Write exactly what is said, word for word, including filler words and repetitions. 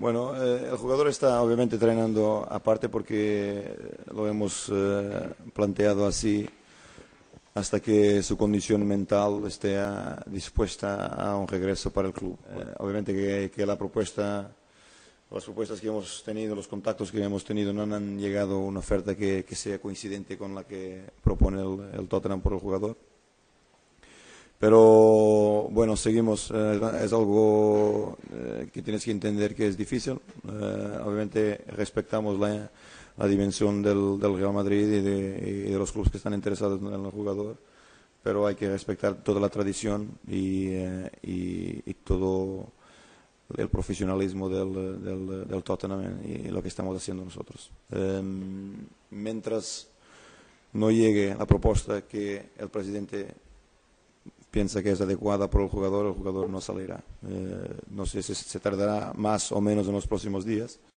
Bueno, eh, el jugador está obviamente entrenando aparte porque lo hemos eh, planteado así hasta que su condición mental esté ah, dispuesta a un regreso para el club. Eh, obviamente que, que la propuesta, las propuestas que hemos tenido, los contactos que hemos tenido no han llegado a una oferta que, que sea coincidente con la que propone el, el Tottenham por el jugador. Pero bueno, seguimos. Eh, es algo eh, que tienes que entender que es difícil. Eh, obviamente respetamos la, la dimensión del, del Real Madrid y de, y de los clubes que están interesados en el jugador, pero hay que respetar toda la tradición y, eh, y, y todo el profesionalismo del, del, del Tottenham y lo que estamos haciendo nosotros. Eh, mientras no llegue la propuesta que el presidente piensa que es adecuada por el jugador, el jugador no salirá. Eh, no sé si se tardará más o menos en los próximos días.